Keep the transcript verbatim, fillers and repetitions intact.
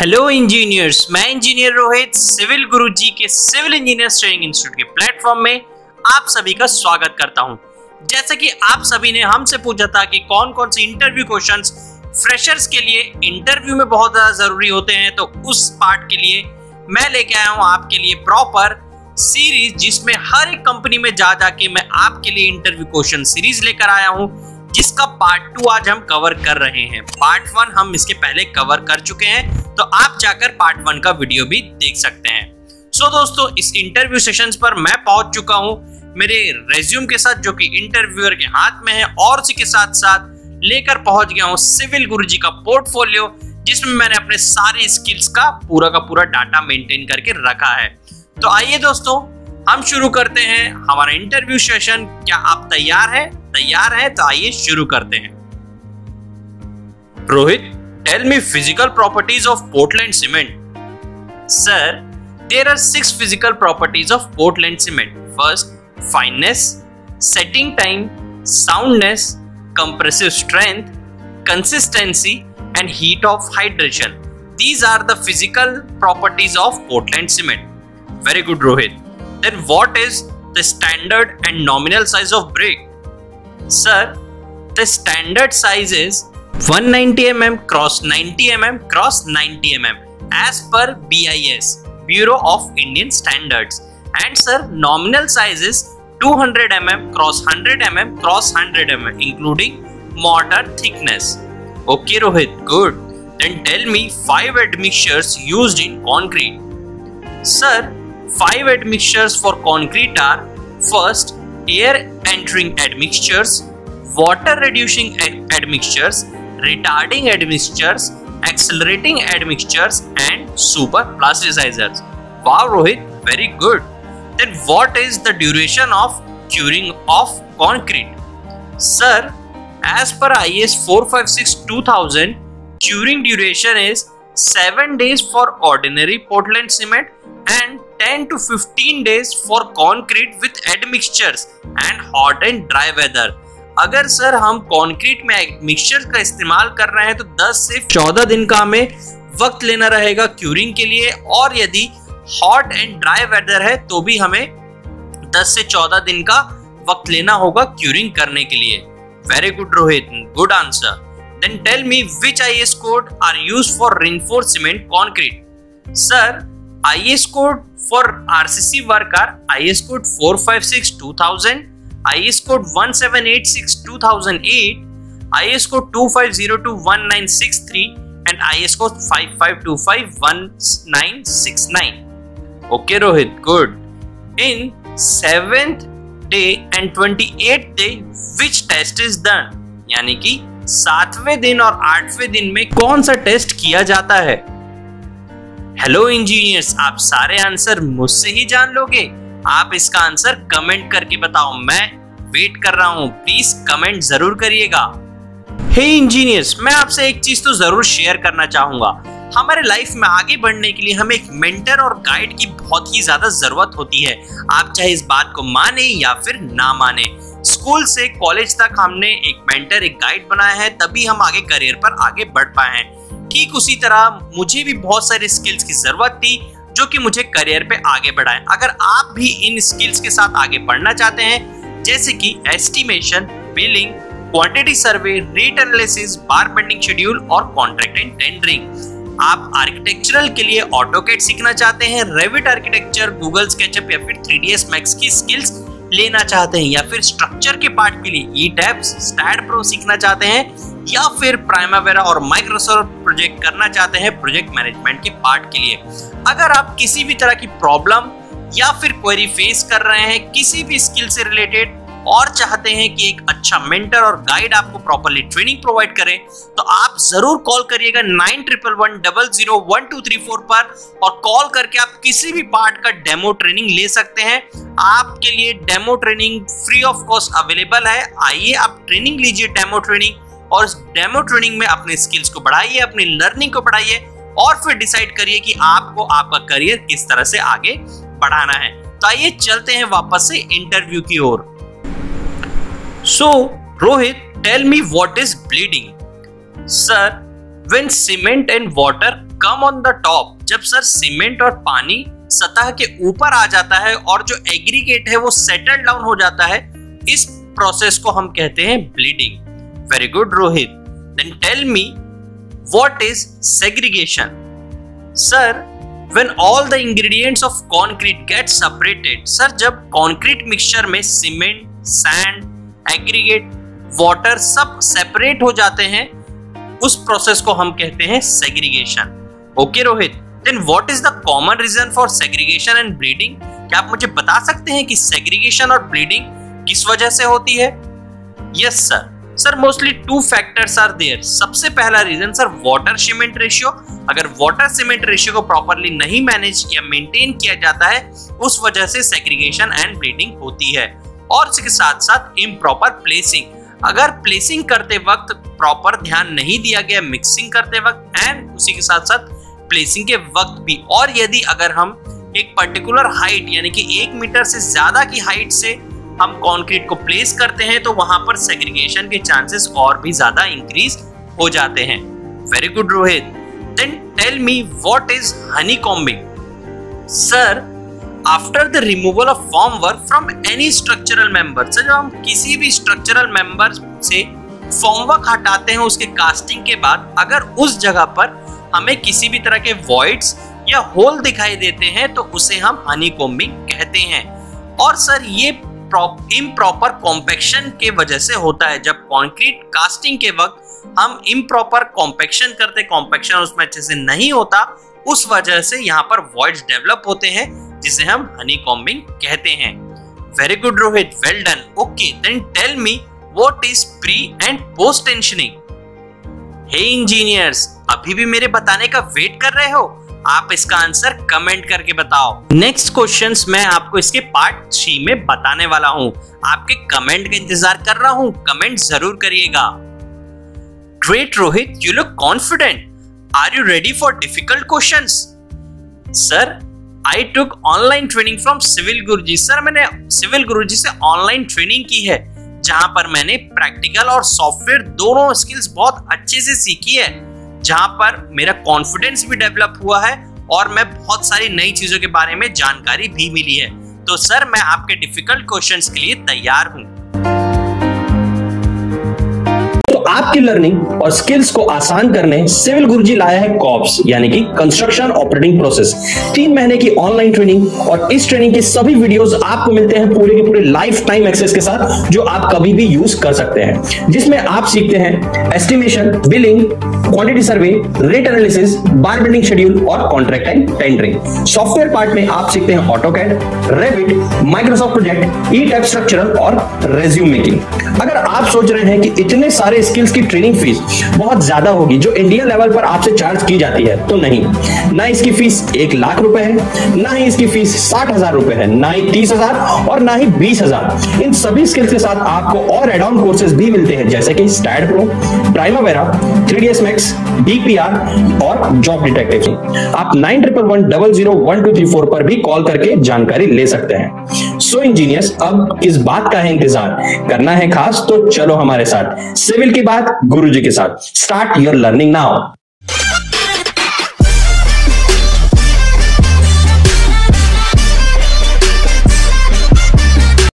Hello engineers, मैं engineer Rohit civil Guruji के civil engineers training institute के प्लेटफॉर्म में आप सभी का स्वागत करता हूं। जैसे कि आप सभी ने हमसे पूछा था कि कौन कौन से इंटरव्यू क्वेश्चंस फ्रेशर्स के लिए इंटरव्यू में बहुत ज्यादा जरूरी होते हैं, तो उस पार्ट के लिए मैं लेके आया हूं आपके लिए प्रॉपर सीरीज, जिसमें हर एक कंपनी में जा जाके मैं आपके लिए इंटरव्यू क्वेश्चन सीरीज लेकर आया हूं, जिसका पार्ट टू आज हम कवर कर रहे हैं। पार्ट वन हम इसके पहले कवर कर चुके हैं, तो आप जाकर पार्ट वन का वीडियो भी देख सकते हैं। सो so, दोस्तों, इस इंटरव्यू सेशंस पर मैं पहुंच चुका हूं मेरे रेज्यूम के साथ, जो कि इंटरव्यूअर के हाथ में है, और उसी के साथ साथ लेकर पहुंच गया हूं सिविल गुरुजी का पोर्टफोलियो, जिसमें मैंने अपने सारे स्किल्स का पूरा का पूरा डाटा मेंटेन करके रखा है। तो आइए दोस्तों, हम शुरू करते हैं हमारा इंटरव्यू सेशन। क्या आप तैयार हैं? तैयार हैं तो आइए शुरू करते हैं। Rohit, tell me physical properties of Portland cement. Sir, there are six physical properties of Portland cement. First, fineness, setting time, soundness, compressive strength, consistency, and heat of hydration. These are the physical properties of Portland cement. Very good, Rohit. Then what is the standard and nominal size of brick? Sir, the standard size is one ninety millimeters cross ninety millimeters cross ninety millimeters as per B I S, Bureau of Indian Standards. And sir, nominal size is two hundred millimeters cross one hundred millimeters cross one hundred millimeters, including mortar thickness. Okay, Rohit, good. Then tell me five admixtures used in concrete. Sir, five admixtures for concrete are: first, air entering admixtures, water reducing admixtures, retarding admixtures, accelerating admixtures, and super plasticizers. Wow, Rohit, very good. Then what is the duration of curing of concrete? Sir, as per I S four fifty-six two thousand, curing duration is seven days for ordinary Portland cement and ten to fifteen days for concrete with admixtures and hot and dry weather. अगर sir हम concrete में mixture का इस्तेमाल कर रहे हैं तो दस से चौदह दिन का हमें वक्त लेना रहेगा क्यूरिंग के लिए, और यदि हॉट एंड ड्राई वेदर है तो भी हमें दस से चौदह दिन का वक्त लेना होगा क्यूरिंग करने के लिए। Very good Rohit, good answer. Then tell me which I S code are used for reinforced cement concrete? Sir, I S code for R C C work are I S code four fifty-six two thousand, I S code one seven eight six two thousand eight, I S code two five zero two one nine six three, and I S code five five two five one nine six nine. Okay, Rohit, good. In seventh day and twenty-eighth day, which test is done? यानी कि सातवें दिन और आठवें दिन में कौन सा टेस्ट किया जाता है? हेलो इंजीनियर्स, आप सारे आंसर मुझसे ही जान लोगे? आप इसका आंसर कमेंट करके बताओ, मैं वेट कर रहा हूं। प्लीज कमेंट जरूर करिएगा। हे इंजीनियर्स, मैं आपसे एक चीज तो जरूर शेयर करना चाहूंगा। हमारे लाइफ में आगे बढ़ने के लिए हमें एक मेंटर और गाइड की बहुत ही ज्यादा जरूरत होती है। आप चाहे इस बात को माने या फिर ना माने, स्कूल से कॉलेज तक हमने एक मेंटर, एक गाइड बनाया है, तभी हम आगे करियर पर आगे बढ़ पाए हैं। ठीक उसी तरह मुझे भी बहुत सारे स्किल्स की जरूरत थी जो कि मुझे करियर पे आगे बढ़ाएं। अगर आप भी इन स्किल्स के साथ आगे बढ़ना चाहते हैं, जैसे कि estimation, billing, quantity survey, rate analysis, bar bending schedule और कॉन्ट्रैक्ट एंड टेंडरिंग, आप आर्किटेक्चरल के लिए ऑटोकैड सीखना चाहते हैं, रेविट आर्किटेक्चर, गूगल स्केचअप या फिर थ्री डी एस मैक्स की स्किल्स लेना चाहते हैं, या फिर स्ट्रक्चर के पार्ट के लिए ई टैब्स, स्टैड प्रो सीखना चाहते हैं, या फिर प्राइमावेरा और माइक्रोसॉफ्ट प्रोजेक्ट करना चाहते हैं प्रोजेक्ट मैनेजमेंट के पार्ट के लिए। अगर आप किसी भी तरह की प्रॉब्लम या फिर क्वेरी फेस कर रहे हैं किसी भी स्किल से रिलेटेड और चाहते हैं कि एक अच्छा मेंटर और गाइड आपको प्रॉपर्ली ट्रेनिंग प्रोवाइड करे, तो आप जरूर कॉल करिएगा nine triple one double zero one two three four पर, और कॉल करके आप किसी भी पार्ट का डेमो ट्रेनिंग ले सकते हैं। आपके लिए demo training free of cost available है। आइए आप ट्रेनिंग लीजिए, डेमो ट्रेनिंग, और इस डेमो ट्रेनिंग में अपने स्किल्स को बढ़ाइए, अपनी लर्निंग को बढ़ाइए, और फिर डिसाइड करिए कि आपको आपका करियर किस तरह से आगे बढ़ाना है। तो आइए चलते हैं वापस से इंटरव्यू की ओर। So Rohit, tell me what is bleeding? Sir, when cement and water come on the top, जब सर सीमेंट और पानी सतह के ऊपर आ जाता है और जो एग्रीगेट है वो सेटल डाउन हो जाता है, इस प्रोसेस को हम कहते हैं bleeding. Very good Rohit. Then tell me what is segregation? Sir, when all the ingredients of concrete get separated, sir जब कंक्रीट मिक्सचर में सीमेंट, सैंड, एग्रीगेट, वाटर सब सेपरेट हो जाते हैं, उस प्रोसेस को हम कहते हैं segregation. Okay Rohit. Then what is the common reason for segregation and bleeding? क्या आप मुझे बता सकते हैं कि सेग्रीगेशन और ब्लीडिंग किस वजह से होती है? Yes sir. Sir mostly two factors are there. सबसे पहला reason sir water cement ratio. अगर वाटर सीमेंट रेशियो को प्रॉपर्ली नहीं मैनेज या मेंटेन किया जाता है, उस वजह से सेग्रीगेशन एंड ब्लीडिंग होती है। और इसके साथ साथ इम्प्रॉपर प्लेसिंग। अगर प्लेसिंग करते वक्त प्रॉपर ध्यान नहीं दिया गया, मिक्सिंग करते वक्त एंड उसी के साथ साथ प्लेसिंग के वक्त भी, और यदि अगर हम एक पर्टिकुलर हाइट यानी कि एक मीटर से ज्यादा की हाइट से हम कंक्रीट को प्लेस करते हैं, तो वहां पर सेग्रीगेशन के चांसेस और भी ज्यादा इंक्रीज हो जाते हैं। Very good Rohit. Then tell me what is honeycombing? Sir, after the removal of form work from any structural member, जब हम किसी भी स्ट्रक्चरल मेंबर से फॉर्म वर्क हटाते हैं उसके कास्टिंग के बाद, अगर उस जगह पर हमें किसी भी तरह के वॉइड्स या होल दिखाई देते हैं, तो उसे हम हनीकॉम्बिंग कहते हैं। और सर ये इम्प्रॉपर कॉम्पैक्शन के वजह से होता है। जब कंक्रीट कास्टिंग के वक्त हम इम्प्रॉपर कॉम्पैक्शन करते, कॉम्पैक्शन उसमें अच्छे से नहीं होता, उस वजह से यहाँ पर वॉइड्स डेवलप होते हैं, जिसे हम हनीकॉम्बिंग कहते हैं। Very good Rohit, well done. Okay, then tell me what is pre and post tensioning? Hey engineers, अभी भी मेरे बताने का वेट कर रहे हो? आप इसका आंसर कमेंट करके बताओ। नेक्स्ट क्वेश्चंस मैं आपको इसके पार्ट थ्री में बताने वाला हूं। आपके कमेंट का इंतजार कर रहा हूं, कमेंट जरूर करिएगा। Great Rohit, you look confident. Are you ready for difficult questions? Sir, I took online training from civil Guruji. Sir, मैंने सिविल गुरुजी से ऑनलाइन ट्रेनिंग की है, जहां पर मैंने प्रैक्टिकल और सॉफ्टवेयर दोनों स्किल्स बहुत अच्छे से सीखी है, जहां पर मेरा कॉन्फिडेंस भी डेवलप हुआ है और मैं बहुत सारी नई चीजों के बारे में जानकारी भी मिली है। तो सर, मैं आपके डिफिकल्ट क्वेश्चंस के लिए तैयार हूं। आपकी लर्निंग और स्किल्स को आसान करने सिविल गुरुजी लाया है कॉप्स यानी कि कंस्ट्रक्शन ऑपरेटिंग प्रोसेस। तीन महीने की ऑनलाइन ट्रेनिंग और इस ट्रेनिंग के सभी वीडियोस आपको मिलते हैं पूरे के पूरे लाइफ टाइम एक्सेस के साथ, जो आप कभी भी यूज कर सकते हैं, जिसमें आप सीखते हैं estimation, billing, quantity survey, rate analysis, bar building schedule और contract and tendering. Software part में आप सीखते हैं AutoCAD, Revit, Microsoft project, E type structural और रेज्यूम मेकिंग। अगर आप सोच रहे हैं कि इतने सारे स्किल्स की ट्रेनिंग फीस बहुत ज्यादा होगी जो इंडियन लेवल पर आपसे चार्ज की जाती है, तो नहीं, ना इसकी फीस एक लाख रुपए है, ना ही इसकी फीस साठ हजार रुपए है, ना ही तीस हजार और ना ही बीस हजार। इन सभी स्किल्स के साथ आपको और एड ऑन कोर्सेज भी मिलते हैं, जैसे कि STAAD pro, Primavera, three D S Max, D P R और जॉब डिटेक्टिव। आप nine triple one double zero one two three four पर भी कॉल करके जानकारी ले सकते हैं। सो इंजीनियर्स, अब किस बात का है इंतजार करना है खास, तो चलो हमारे साथ सिविल की बात गुरुजी के साथ। Start your learning now.